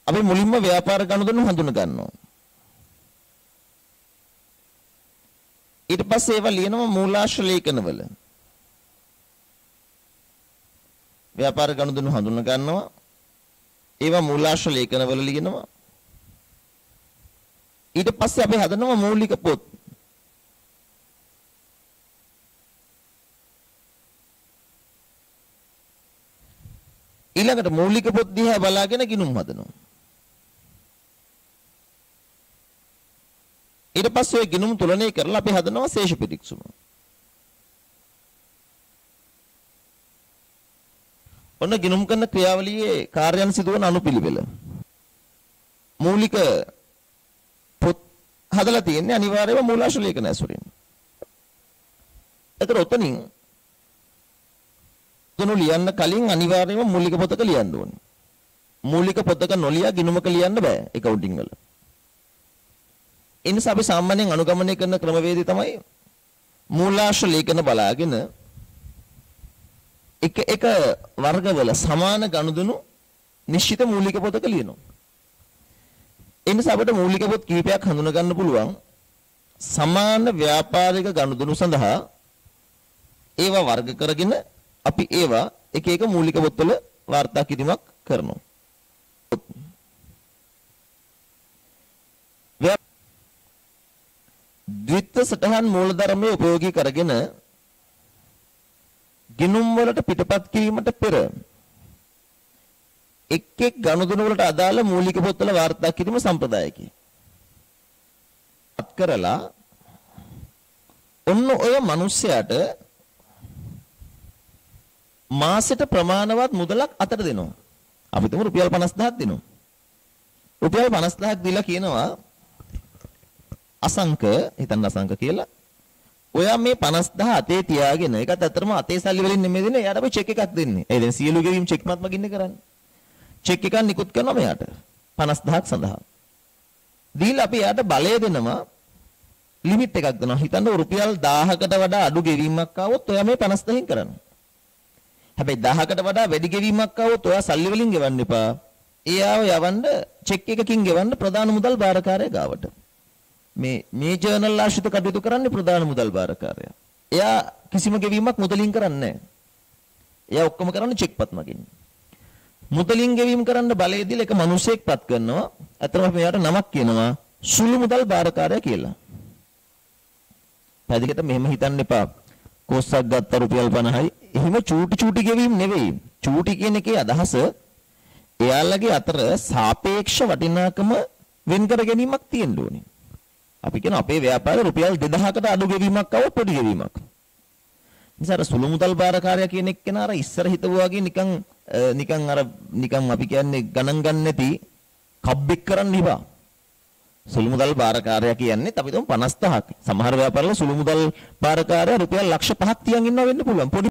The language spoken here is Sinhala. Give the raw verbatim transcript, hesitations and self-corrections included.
අපි මුලින්ම ව්‍යාපාර ගනුදෙනු හඳුන ගන්නවා. ඊට පස්සේ ඒවා ලියනවා මූලාශ්‍ර ලේඛනවල. ව්‍යාපාර ගනුදෙනු හඳුන ගන්නවා. ඒවා මූලාශ්‍ර ලේඛනවල ලියනවා. ඊට පස්සේ අපි හදනවා මූලික පොත්. ඊළඟට මූලික පොත් දිහා බලාගෙන ගිණුම් හදනවා. ඊට පස්සේ ඒ ගිණුම් තුලනය කරලා අපි හදනවා ශේෂ පිරික්සුම. ඔන්න ගිණුම් කරන ක්‍රියාවලියේ කාර්යයන් සිදුවන අනුපිළිවෙල. මූලික පොත් හදලා තියෙන්නේ අනිවාර්යයෙන්ම මූලාශ්‍ර ලේඛන ඇසුරින්. ඒතර ඔතනින් ගිණුම් ලියන්න කලින් අනිවාර්යයෙන්ම මූලික පොතක ලියන්න ඕනේ. මූලික පොතක නොලියා ගිණුමක ලියන්න බෑ එකවුන්ටින් වල. ඒ නිසා අපි සාමාන්‍යයෙන් අනුගමනය කරන ක්‍රමවේදය තමයි මූලාශ්‍ර ලේඛන බලාගෙන එක එක වර්ගවල සමාන ගනුදෙනු නිශ්චිත මූලික පොතක ලියනවා. ඒ නිසා අපිට මූලික පොත් කීපයක් හඳුනා ගන්න පුළුවන් සමාන ව්‍යාපාරික ගනුදෙනු සඳහා ඒවා වර්ග කරගෙන අපි ඒවා එක එක මූලික පොත්වල වාර්තා කිරීමක් කරනවා. ද්විත්ව සටහන් මූලධර්මයේ උපයෝගී කරගෙන ගිණුම් වලට පිටපත් කිරීමට පෙර එක් එක් ගනුදෙනු වලට අදාළ මූලික පොත්වල වාර්තා කිරීම සම්ප්‍රදායකයි. අත් කරලා ඔන්න ඔය මිනිස්සයාට මාසෙට ප්‍රමාණවත් මුදලක් අතට දෙනවා. අපි තුමු රුපියල් පනස් දහයක් දෙනවා. රුපියල් පනස් දහයක් දීලා කියනවා අසංක හිතන්න අසංක කියලා. ඔයා මේ පනස් දහ අතේ තියාගෙන ඒකත් අතරම අතේ සල්ලි වලින් නෙමෙයි දෙන්නේ. එයාට අපි චෙක් එකක් දෙන්නේ. ඒ දැන් සියලු ගෙවීම් චෙක් මත් මගින් කරන්නේ. චෙක් එකක් නිකුත් කරනවා මෙයාට පනස් දහයක් සඳහා. දීලා අපි එයාට බලය දෙනවා ලිමිට් එකක් දෙනවා. හිතන්න රුපියල් දහයකට වඩා අඩු ගෙවීමක් ආවොත් ඔයා මේ පනස් දහෙන් කරන්න. හැබැයි දහයකට වඩා වැඩි ගෙවීමක් ආවොත් ඔයා සල්ලි වලින් ගෙවන්න එපා. එයාව යවන්න චෙක් එකකින් ගෙවන්න ප්‍රධාන මුදල් භාරකාරයා ගාවට. මේ මේ ජර්නල් ආශ්‍රිත කටයුතු කරන්නේ ප්‍රධාන මුදල් භාරකාරයා. එයා කිසිම ගෙවීමක් මුදලින් කරන්නේ නැහැ. එයා ඔක්කොම කරන්නේ චෙක් පත් මගින්. මුදලින් ගෙවීම කරන්න බලය දීලා එක මිනිසෙක් පත් කරනවා. අතරම අපි එයාට නමක් කියනවා සුළු මුදල් භාරකාරයා කියලා. පැදිකට මෙහෙම හිතන්න එපා. කොස්සක් ගත්ත රුපියල් පනහයි. එහෙම චූටි චූටි ගෙවීම් නෙවෙයි. චූටි කියන එකේ අදහස එයාලගේ අතර සාපේක්ෂ වටිනාකම වෙන් කර ගැනීමක් තියෙන්න ඕනේ. අපි කියන අපේ ව්‍යාපාරේ රුපියල් දෙදහයකට අඩු ගෙවීමක් આવොත් පොඩි ගෙවීමක්. නිසා අර සුළු මුදල් භාරකාරයා කියන එක්කෙනා අර ඉස්සර හිතුවා වගේ නිකන් නිකන් අර නිකන් අපි කියන්නේ ගණන් ගන්න නැති කබ්බෙක් කරන්න ඉබා. සුළු මුදල් භාරකාරයා කියන්නේ අපි තුමු පනස් දහයක්. සමහර ව්‍යාපාරවල සුළු මුදල් භාරකාරයා රුපියල් ලක්ෂ පහක් තියන් ඉන්නවා වෙන්න පුළුවන්.